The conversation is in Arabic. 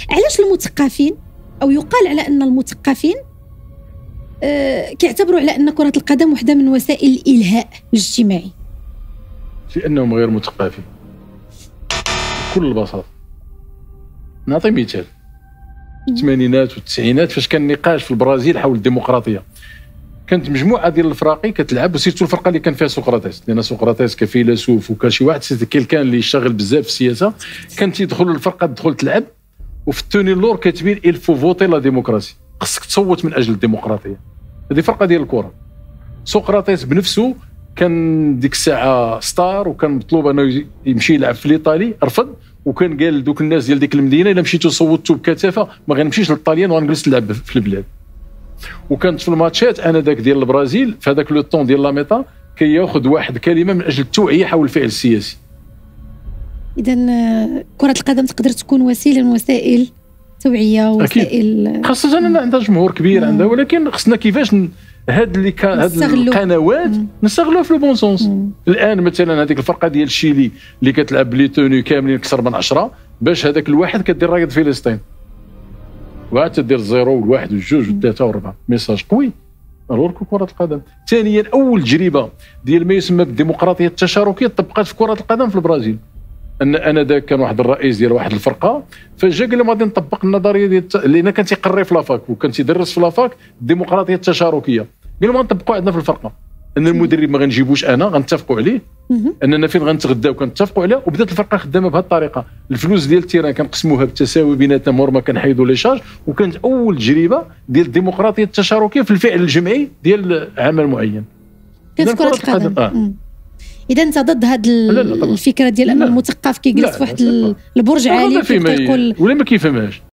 علاش المثقفين او يقال على ان المثقفين كيعتبروا على ان كرة القدم واحدة من وسائل الإلهاء الاجتماعي؟ لأنهم غير مثقفين بكل بساطة. نعطي مثال، الثمانينات والتسعينات فاش كان نقاش في البرازيل حول الديمقراطية، كانت مجموعة ديال الفراقي كتلعب، وسيرتو الفرقة اللي كان فيها سقراطيس، لأن سقراطيس كفيلسوف وكشي واحد كان اللي يشتغل بزاف في السياسة، كانت يدخل الفرقة تدخل تلعب وفي التوني اللور كاتبين il faut voter la démocratie، خصك تصوت من أجل الديمقراطية. هذه فرقة ديال الكرة. سقراطيس بنفسه كان ديك الساعة ستار، وكان مطلوب أنه يمشي يلعب في الإيطالي، رفض، وكان قال لدوك الناس ديال ديك المدينة إلا مشيتو صوتوا بكثافة ما غنمشيش للطاليان وغنجلس نلعب في البلاد. وكانت في الماتشات انا داك ديال البرازيل في هذاك لو طون ديال لا ميطا كياخذ واحد كلمه من اجل التوعيه حول الفعل السياسي. اذا كرة القدم تقدر تكون وسيله من وسائل توعيه، وسائل خاصه أننا عندها جمهور كبير عندها، ولكن خصنا كيفاش هاد القنوات نستغلوها في البون سونس. الان مثلا هذيك الفرقه ديال الشيلي اللي كتلعب بلي توني كاملين اكثر من 10 باش هذاك الواحد كدير رايه فلسطين، وعاد تدير الزيرو والواحد والجوج والثلاثه والربعه، ميساج قوي. الور كرة القدم. ثانيا اول تجربه ديال ما يسمى بالديمقراطيه التشاركيه طبقات في كرة القدم في البرازيل. انا ذاك كان واحد الرئيس ديال واحد الفرقه، فجا قال لهم غادي نطبق النظريه ديال لان كان تيقري في لافاك وكان تيدرس في لافاك الديمقراطيه التشاركيه، قال لهم غنطبقوا عندنا في الفرقه، ان المدرب ما غنجيبوش انا غنتفقوا عليه، اننا فين غنتغداو كنتفقوا عليه، وبدات الفرقه خدامه بهذه الطريقه. الفلوس ديال التيران كنقسموها بالتساوي بيناتنا مور ما كنحيدوا لي شارج، وكانت اول تجربه ديال الديمقراطيه التشاركيه في الفعل الجمعي ديال عمل معين. كانت كرة القدم. اذا انت ضد هذه الفكره ديال ان المثقف كيجلس في واحد البرج عالي ولا ما كيفهمهاش.